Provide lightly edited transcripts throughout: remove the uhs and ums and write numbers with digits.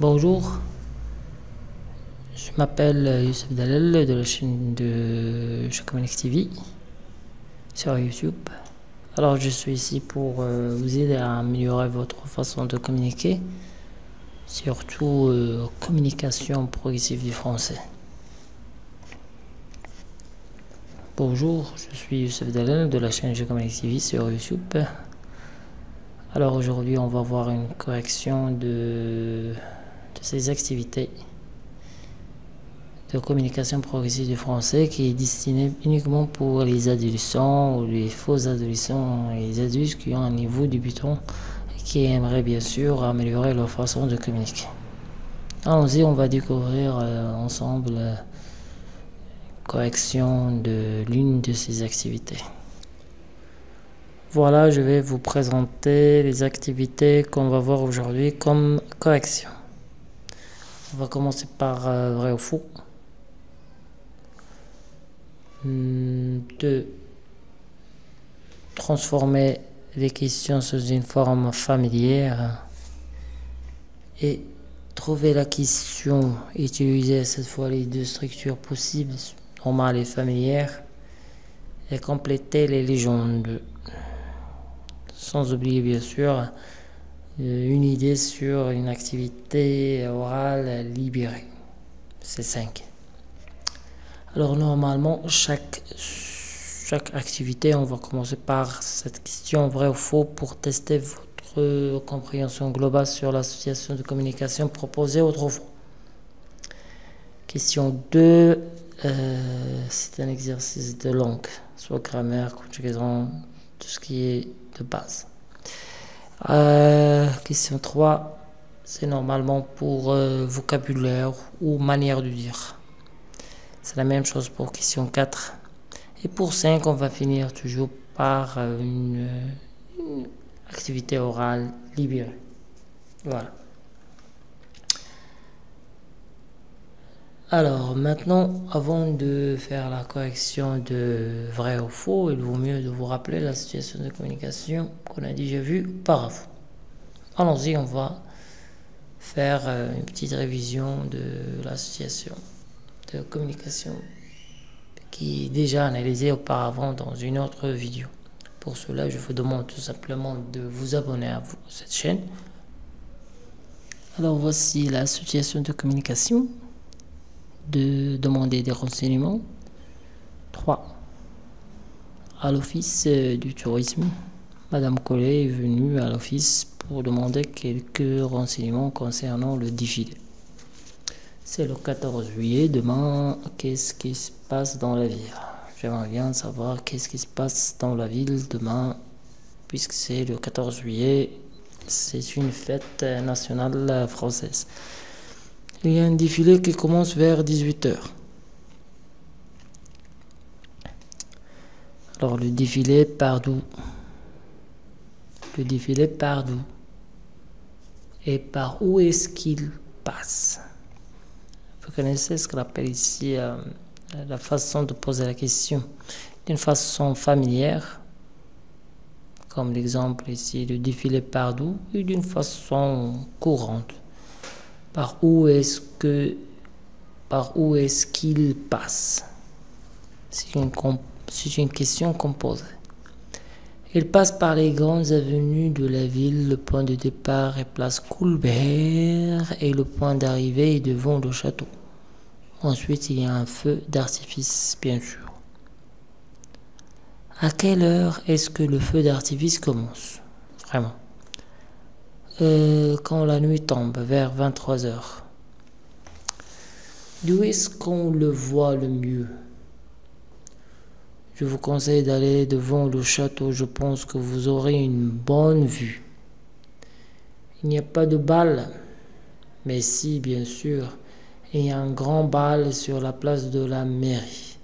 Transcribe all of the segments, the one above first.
Bonjour, je m'appelle Youssef Dalel de la chaîne de Communique TV sur YouTube. Alors je suis ici pour vous aider à améliorer votre façon de communiquer, surtout communication progressive du français. Bonjour, je suis Youssef Dalel de la chaîne Communique TV sur YouTube. Alors aujourd'hui on va voir une correction de ces activités de communication progressive du français qui est destinée uniquement pour les adolescents ou les faux adolescents et les adultes qui ont un niveau débutant et qui aimeraient bien sûr améliorer leur façon de communiquer. Allons-y, on va découvrir ensemble la correction de l'une de ces activités. Voilà, je vais vous présenter les activités qu'on va voir aujourd'hui comme correction. On va commencer par vrai ou faux. 2. Transformer les questions sous une forme familière et trouver la question, utiliser cette fois les deux structures possibles, normale et familière, et compléter les légendes. Sans oublier bien sûr une idée sur une activité orale libérée. C'est 5. Alors normalement, chaque activité, on va commencer par cette question vrai ou faux pour tester votre compréhension globale sur l'association de communication proposée autrefois. Question 2, c'est un exercice de langue, soit grammaire, conjugaison, tout ce qui est de base. Question 3, c'est normalement pour vocabulaire ou manière de dire. C'est la même chose pour question 4. Et pour 5, on va finir toujours par une activité orale libérée. Voilà. Alors maintenant, avant de faire la correction de vrai ou faux, il vaut mieux de vous rappeler la situation de communication qu'on a déjà vue auparavant. Allons-y, on va faire une petite révision de l'association de communication qui est déjà analysée auparavant dans une autre vidéo. Pour cela, je vous demande tout simplement de vous abonner à cette chaîne. Alors voici l'association de communication, de demander des renseignements. 3. À l'office du tourisme, Madame Collet est venue à l'office pour demander quelques renseignements concernant le défilé. C'est le 14 juillet, demain, qu'est-ce qui se passe dans la ville? J'aimerais bien savoir qu'est-ce qui se passe dans la ville demain, puisque c'est le 14 juillet, c'est une fête nationale française. Il y a un défilé qui commence vers 18h. Alors le défilé part d'où? Le défilé part d'où? Et par où est-ce qu'il passe? Vous connaissez ce qu'on appelle ici la façon de poser la question d'une façon familière, comme l'exemple ici, le défilé part d'où, et d'une façon courante. Par où est-ce qu'il passe? C'est une question qu'on pose. Il passe par les grandes avenues de la ville. Le point de départ est place Colbert et le point d'arrivée est devant le château. Ensuite, il y a un feu d'artifice, bien sûr. À quelle heure est-ce que le feu d'artifice commence? Vraiment. Quand la nuit tombe, vers 23h. D'où est-ce qu'on le voit le mieux? Je vous conseille d'aller devant le château, je pense que vous aurez une bonne vue. Il n'y a pas de bal, mais si, bien sûr, il y a un grand bal sur la place de la mairie.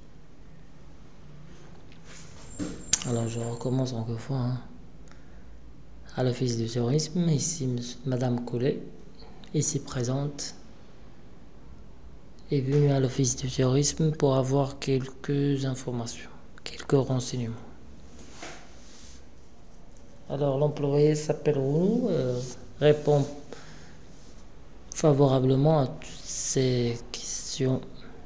Alors je recommence encore une fois. À l'office du tourisme, ici Madame Collet, ici présente, est venue à l'office du tourisme pour avoir quelques informations. Quelques renseignements. Alors l'employé s'appelle Rounou, répond favorablement à toutes ces questions.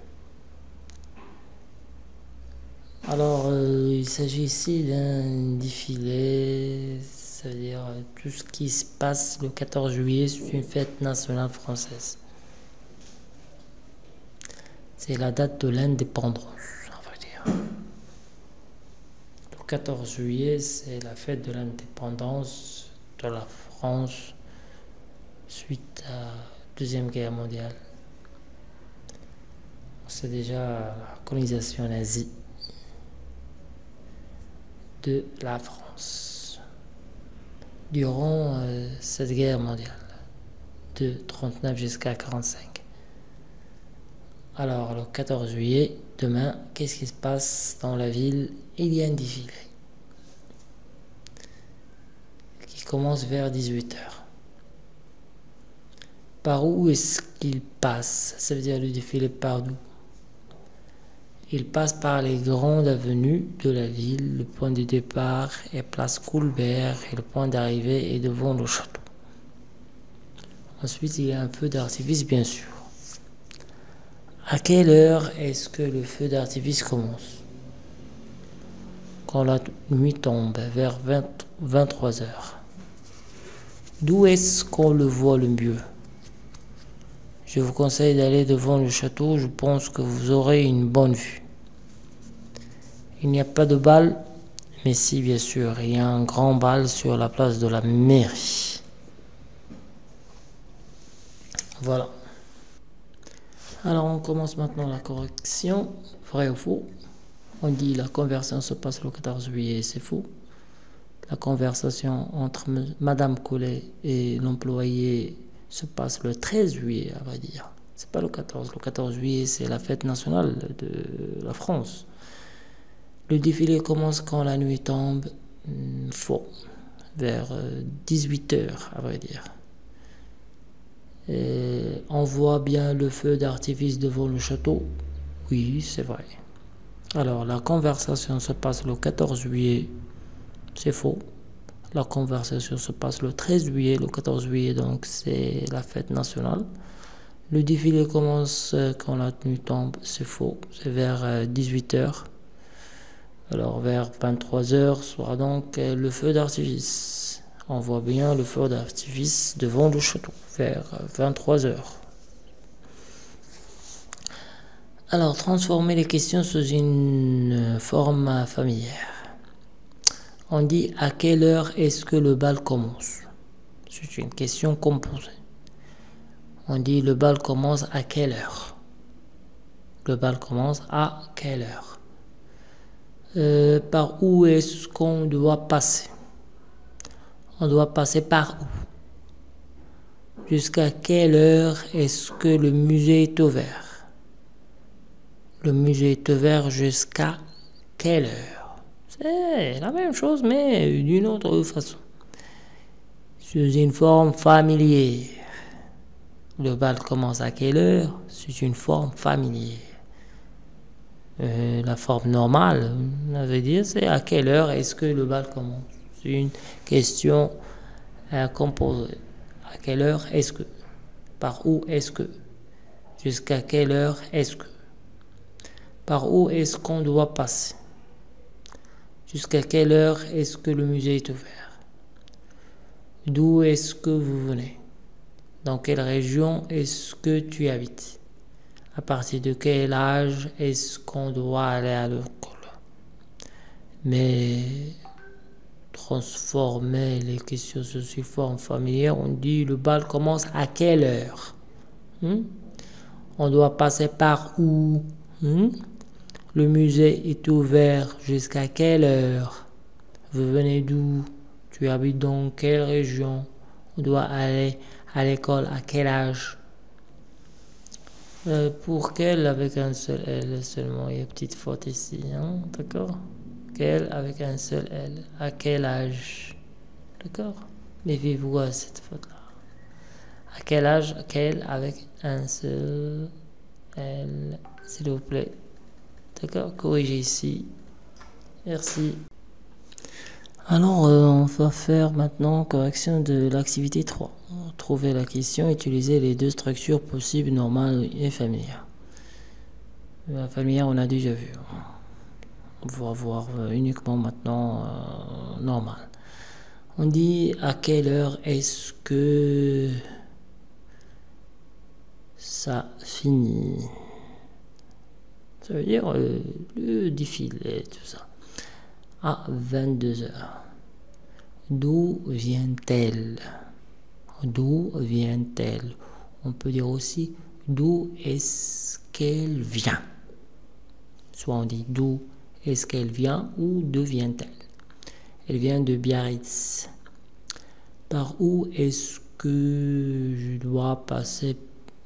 Alors, il s'agit ici d'un défilé, c'est-à-dire tout ce qui se passe le 14 juillet, c'est une fête nationale française. C'est la date de l'indépendance, on va dire. Le 14 juillet, c'est la fête de l'indépendance de la France suite à la Deuxième Guerre mondiale. C'est déjà la colonisation nazie de la France durant cette guerre mondiale de 39 jusqu'à 1945. Alors le 14 juillet, demain, qu'est-ce qui se passe dans la ville? Il y a un défilé qui commence vers 18h. Par où est-ce qu'il passe? Ça veut dire le défilé par d'où? Il passe par les grandes avenues de la ville. Le point de départ est place Colbert et le point d'arrivée est devant le château. Ensuite, il y a un feu d'artifice, bien sûr. À quelle heure est-ce que le feu d'artifice commence? Quand la nuit tombe, vers 23h. D'où est-ce qu'on le voit le mieux? Je vous conseille d'aller devant le château, je pense que vous aurez une bonne vue. Il n'y a pas de bal, mais si, bien sûr, il y a un grand bal sur la place de la mairie. Voilà. Alors, on commence maintenant la correction. Vrai ou faux? On dit la conversation se passe le 14 juillet, c'est faux. La conversation entre Madame Collet et l'employé se passe le 13 juillet, à vrai dire. C'est pas le 14. Le 14 juillet, c'est la fête nationale de la France. Le défilé commence quand la nuit tombe. Faux. Vers 18h, à vrai dire. Et on voit bien le feu d'artifice devant le château. Oui, c'est vrai. Alors, la conversation se passe le 14 juillet. C'est faux. La conversation se passe le 13 juillet. Le 14 juillet, donc, c'est la fête nationale. Le défilé commence quand la nuit tombe. C'est faux. C'est vers 18h. Alors, vers 23h sera donc le feu d'artifice. On voit bien le feu d'artifice devant le château, vers 23h. Alors, transformer les questions sous une forme familière. On dit à quelle heure est-ce que le bal commence? C'est une question composée. On dit le bal commence à quelle heure? Le bal commence à quelle heure? Par où est-ce qu'on doit passer? On doit passer par où? Jusqu'à quelle heure est-ce que le musée est ouvert? Le musée est ouvert jusqu'à quelle heure? C'est la même chose, mais d'une autre façon. Sous une forme familière. Le bal commence à quelle heure? C'est une forme familière. La forme normale, on veut dire, c'est à quelle heure est-ce que le bal commence? C'est une question composée. À quelle heure est-ce que? Par où est-ce que? Jusqu'à quelle heure est-ce que? Par où est-ce qu'on doit passer? Jusqu'à quelle heure est-ce que le musée est ouvert? D'où est-ce que vous venez? Dans quelle région est-ce que tu habites? À partir de quel âge est-ce qu'on doit aller à l'école? Mais transformer les questions sous forme familière, on dit le bal commence à quelle heure? On doit passer par où? Le musée est ouvert jusqu'à quelle heure? Vous venez d'où? Tu habites dans quelle région? On doit aller à l'école à quel âge? Pour quel avec un seul L seulement, il y a une petite faute ici, d'accord? Quel avec un seul L, à quel âge? D'accord? Méfiez-vous à cette faute-là. À quel âge? Quel avec un seul L, s'il vous plaît. D'accord? Corrigez ici. Merci. Alors, on va faire maintenant correction de l'activité 3. Trouver la question, utiliser les deux structures possibles, normale et familière. La familière, on a déjà vu. On va voir uniquement maintenant normal. On dit à quelle heure est-ce que ça finit. Ça veut dire le défilé, tout ça. À 22 heures. D'où vient-elle? D'où vient-elle? On peut dire aussi d'où est-ce qu'elle vient? Soit on dit d'où est-ce qu'elle vient ou d'où vient-elle? Elle vient de Biarritz. Par où est-ce que je dois passer?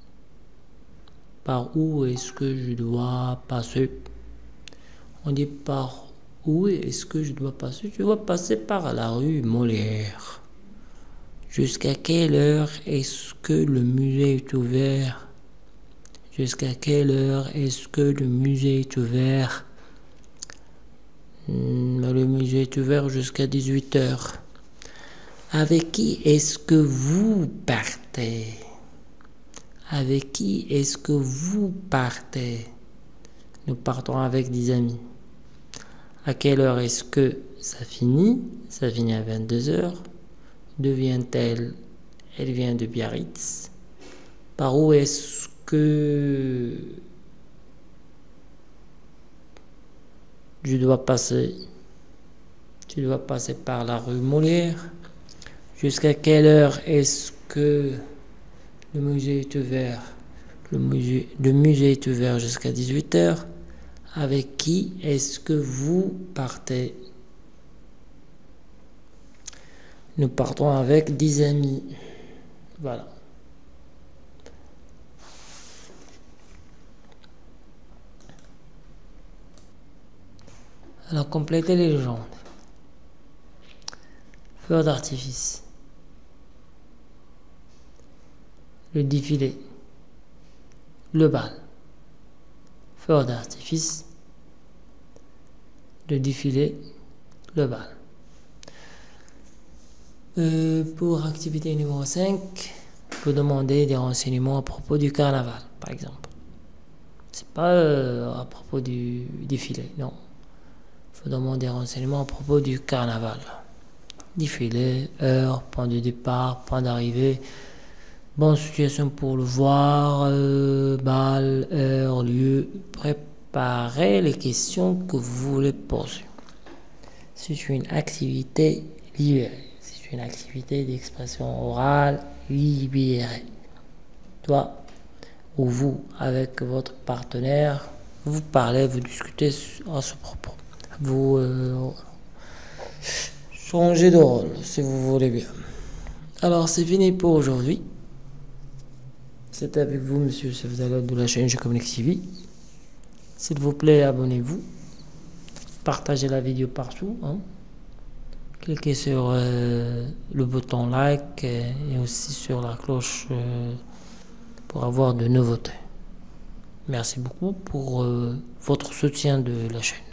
Par où est-ce que je dois passer? On dit par où est-ce que je dois passer? Je dois passer par la rue Molière. Jusqu'à quelle heure est-ce que le musée est ouvert? Jusqu'à quelle heure est-ce que le musée est ouvert? Le musée est ouvert jusqu'à 18 heures. Avec qui est-ce que vous partez? Avec qui est-ce que vous partez? Nous partons avec des amis. À quelle heure est-ce que ça finit? Ça finit à 22 heures. D'où vient-elle? Elle vient de Biarritz. Par où est-ce que je dois passer? Tu dois passer par la rue Molière. Jusqu'à quelle heure est-ce que le musée est ouvert? Le musée est ouvert jusqu'à 18 heures. Avec qui est-ce que vous partez? Nous partons avec 10 amis. Voilà. Alors, complétez les légendes. Feu d'artifice. Le défilé. Le bal. Feu d'artifice. Le défilé. Le bal. Pour activité numéro 5, vous demandez des renseignements à propos du carnaval, par exemple. C'est pas à propos du défilé, non. Il faut demander des renseignements à propos du carnaval. Défilé, heure, point de départ, point d'arrivée, bonne situation pour le voir, bal, heure, lieu. Préparez les questions que vous voulez poser. C'est une activité libérée. C'est une activité d'expression orale libérée. Toi ou vous, avec votre partenaire, vous parlez, vous discutez à ce propos. Vous changez de rôle, si vous voulez bien. Alors, c'est fini pour aujourd'hui. C'était avec vous, monsieur Chefdallah de la chaîne Je Communique TV. S'il vous plaît, abonnez-vous. Partagez la vidéo partout. Cliquez sur le bouton like et aussi sur la cloche pour avoir de nouveautés. Merci beaucoup pour votre soutien de la chaîne.